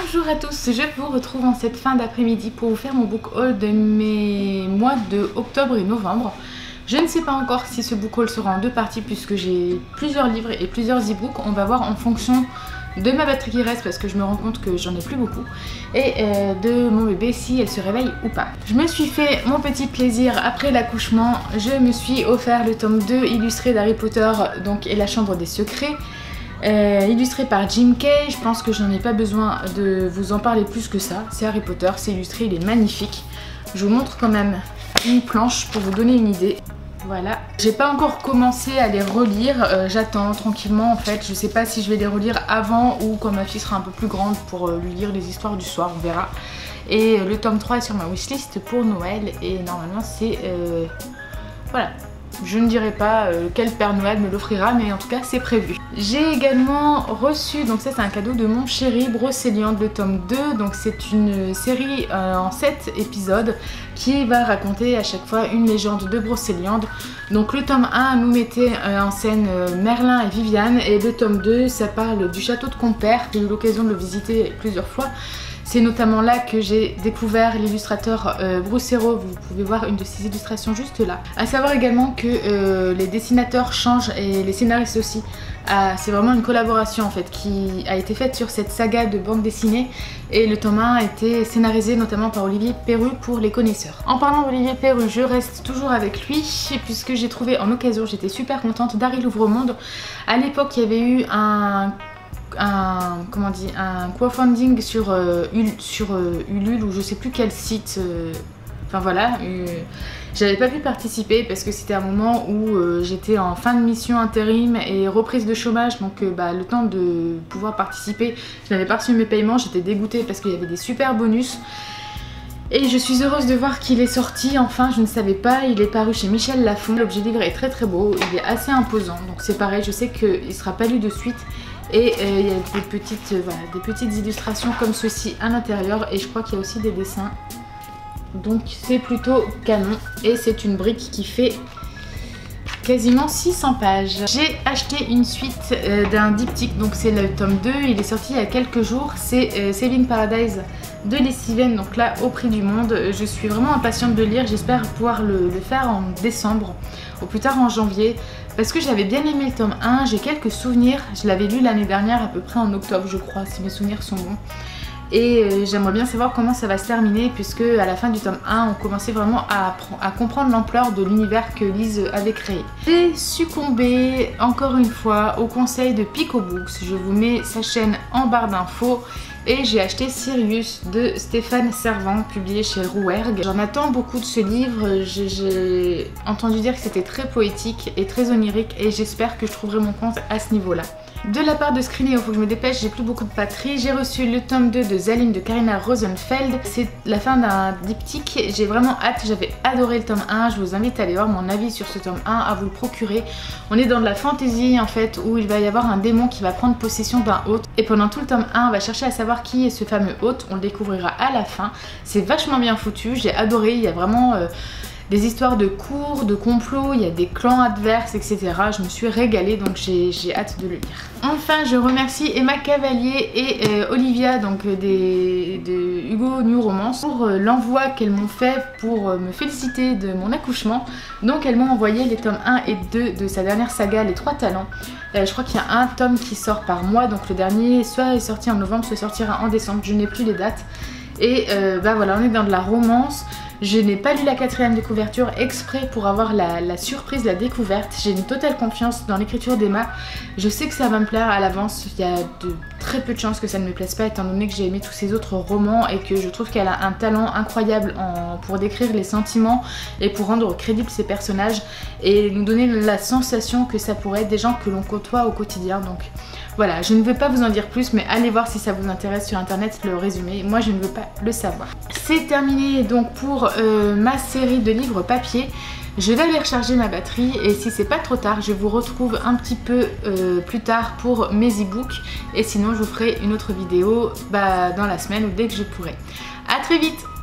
Bonjour à tous, je vous retrouve en cette fin d'après-midi pour vous faire mon book haul de mes mois de octobre et novembre. Je ne sais pas encore si ce book haul sera en deux parties puisque j'ai plusieurs livres et plusieurs e-books. On va voir en fonction de ma batterie qui reste parce que je me rends compte que j'en ai plus beaucoup et de mon bébé si elle se réveille ou pas. Je me suis fait mon petit plaisir après l'accouchement. Je me suis offert le tome 2 illustré d'Harry Potter donc, et la chambre des secrets. Illustré par Jim Kay. Je pense que j'en ai pas besoin de vous en parler plus que ça. C'est Harry Potter, c'est illustré, il est magnifique. Je vous montre quand même une planche pour vous donner une idée. Voilà, j'ai pas encore commencé à les relire, j'attends tranquillement en fait. Je sais pas si je vais les relire avant ou quand ma fille sera un peu plus grande pour lui lire les histoires du soir, on verra. Et le tome 3 est sur ma wishlist pour Noël et normalement c'est... voilà. Je ne dirai pas quel Père Noël me l'offrira, mais en tout cas c'est prévu. J'ai également reçu, donc ça c'est un cadeau de mon chéri, Brocéliande, le tome 2. Donc c'est une série en 7 épisodes qui va raconter à chaque fois une légende de Brocéliande. Donc le tome 1 nous mettait en scène Merlin et Viviane, et le tome 2 ça parle du château de Compère. J'ai eu l'occasion de le visiter plusieurs fois. C'est notamment là que j'ai découvert l'illustrateur Brucero. Vous pouvez voir une de ses illustrations juste là. À savoir également que les dessinateurs changent et les scénaristes aussi. C'est vraiment une collaboration en fait qui a été faite sur cette saga de bande dessinée. Et le tome 1 a été scénarisé notamment par Olivier Perru pour les connaisseurs. En parlant d'Olivier Perru, je reste toujours avec lui puisque j'ai trouvé en occasion, j'étais super contente, d'Harry l'Ouvre-Monde. À l'époque, il y avait eu un crowdfunding sur Ulule ou je sais plus quel site, enfin voilà, j'avais pas pu participer parce que c'était un moment où j'étais en fin de mission intérim et reprise de chômage, donc le temps de pouvoir participer, je n'avais pas reçu mes paiements, j'étais dégoûtée parce qu'il y avait des super bonus. Et je suis heureuse de voir qu'il est sorti, enfin je ne savais pas, il est paru chez Michel Lafon. L'objet livre est très très beau, il est assez imposant, donc c'est pareil, je sais qu'il ne sera pas lu de suite. Et il y a des petites illustrations comme ceci à l'intérieur et je crois qu'il y a aussi des dessins. Donc c'est plutôt canon et c'est une brique qui fait quasiment 600 pages. J'ai acheté une suite d'un diptyque, donc c'est le tome 2, il est sorti il y a quelques jours. C'est Saving Paradise de Lee Steven, donc là au prix du monde. Je suis vraiment impatiente de lire, j'espère pouvoir le faire en décembre, au plus tard en janvier. Parce que j'avais bien aimé le tome 1, j'ai quelques souvenirs, je l'avais lu l'année dernière à peu près en octobre je crois, si mes souvenirs sont bons. Et j'aimerais bien savoir comment ça va se terminer puisque à la fin du tome 1 on commençait vraiment à comprendre l'ampleur de l'univers que Lise avait créé. J'ai succombé encore une fois au conseil de Pico Books, je vous mets sa chaîne en barre d'infos. Et j'ai acheté Sirius de Stéphane Servant, publié chez Rouergue. J'en attends beaucoup de ce livre, j'ai entendu dire que c'était très poétique et très onirique et j'espère que je trouverai mon compte à ce niveau-là. De la part de Screenéo, il faut que je me dépêche, j'ai plus beaucoup de batterie. J'ai reçu le tome 2 de Zalim de Karina Rosenfeld. C'est la fin d'un diptyque, j'ai vraiment hâte, j'avais adoré le tome 1. Je vous invite à aller voir mon avis sur ce tome 1, à vous le procurer. On est dans de la fantasy en fait, où il va y avoir un démon qui va prendre possession d'un hôte. Et pendant tout le tome 1, on va chercher à savoir qui est ce fameux hôte, on le découvrira à la fin. C'est vachement bien foutu, j'ai adoré, il y a vraiment... des histoires de cours, de complots, il y a des clans adverses, etc. Je me suis régalée, donc j'ai hâte de le lire. Enfin, je remercie Emma Cavalier et Olivia, donc de Hugo New Romance, pour l'envoi qu'elles m'ont fait pour me féliciter de mon accouchement. Donc elles m'ont envoyé les tomes 1 et 2 de sa dernière saga, Les Trois Talents. Je crois qu'il y a un tome qui sort par mois, donc le dernier soit est sorti en novembre, soit sortira en décembre, je n'ai plus les dates. Et voilà, on est dans de la romance. Je n'ai pas lu la 4e de couverture exprès pour avoir la surprise, la découverte. J'ai une totale confiance dans l'écriture d'Emma. Je sais que ça va me plaire à l'avance. Il y a de très peu de chances que ça ne me plaise pas étant donné que j'ai aimé tous ses autres romans et que je trouve qu'elle a un talent incroyable pour décrire les sentiments et pour rendre crédibles ses personnages et nous donner la sensation que ça pourrait être des gens que l'on côtoie au quotidien. Donc voilà, je ne veux pas vous en dire plus, mais allez voir si ça vous intéresse sur internet le résumé. Moi je ne veux pas le savoir. C'est terminé donc pour ma série de livres papier. Je vais aller recharger ma batterie et si c'est pas trop tard, je vous retrouve un petit peu plus tard pour mes e-books. Et sinon je vous ferai une autre vidéo dans la semaine ou dès que je pourrai. A très vite!